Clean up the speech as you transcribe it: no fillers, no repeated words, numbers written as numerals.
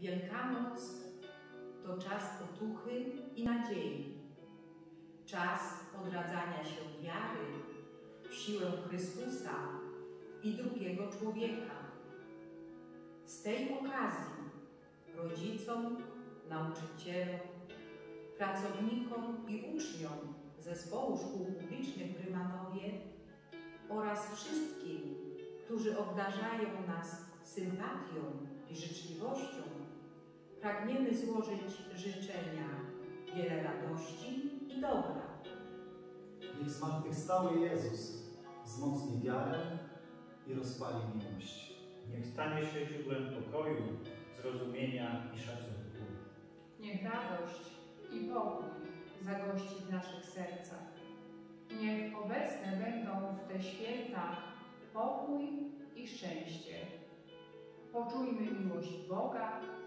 Wielkanoc to czas otuchy i nadziei, czas odradzania się wiary w siłę Chrystusa i drugiego człowieka. Z tej okazji rodzicom, nauczycielom, pracownikom i uczniom Zespołu Szkół Publicznych w Rymanowie oraz wszystkim, którzy obdarzają nas sympatią i życzliwością, pragniemy złożyć życzenia wiele radości i dobra. Niech zmartwychwstały Jezus wzmocni wiarę i rozpali miłość. Niech stanie się źródłem pokoju, zrozumienia i szacunku. Niech radość i pokój zagości w naszych sercach. Niech obecne będą w te święta pokój i szczęście. Poczujmy miłość Boga